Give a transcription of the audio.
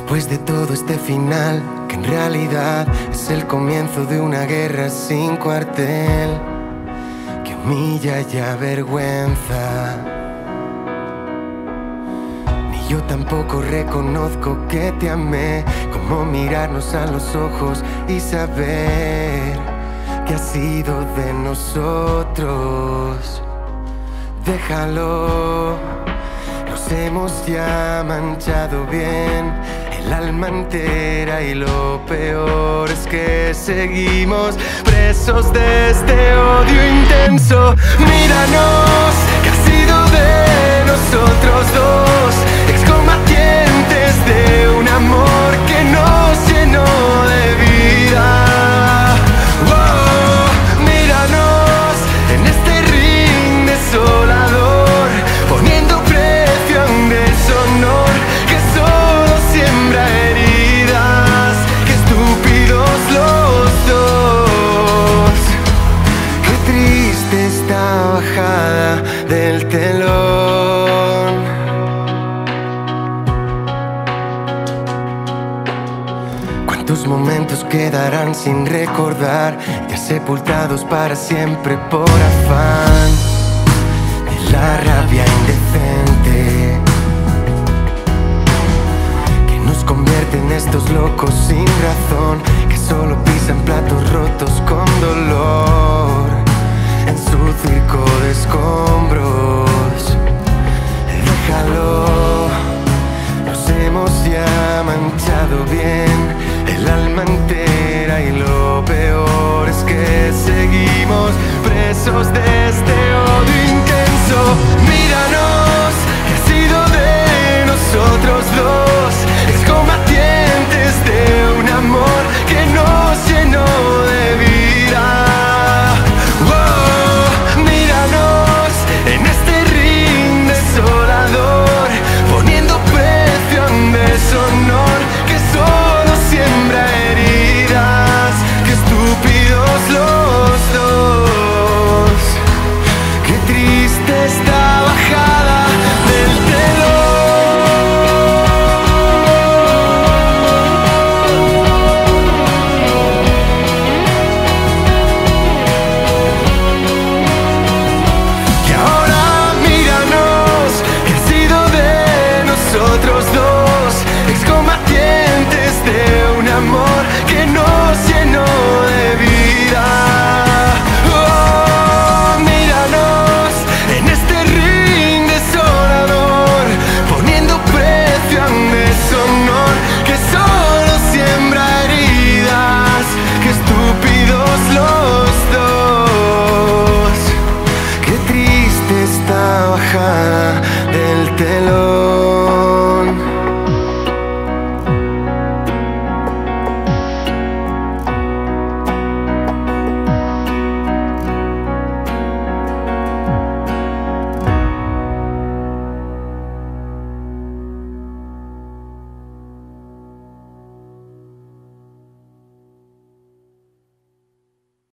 Después de todo este final, que en realidad es el comienzo de una guerra sin cuartel, que humilla y avergüenza. Ni yo tampoco reconozco que te amé. Cómo mirarnos a los ojos y saber que ha sido de nosotros. Déjalo, nos hemos ya manchado bien el alma entera, y lo peor es que seguimos presos de este odio intenso. Míranos, que ha sido de nosotros dos, excombatientes de un amor que nos llenó de vida. Oh, míranos en este ring desolador, poniendo precio a un deshonor que solo siembra heridas. Qué estúpidos los dos. Qué triste esta bajada del telón. ¿Cuántos momentos quedarán sin recordar, ya sepultados para siempre por afán?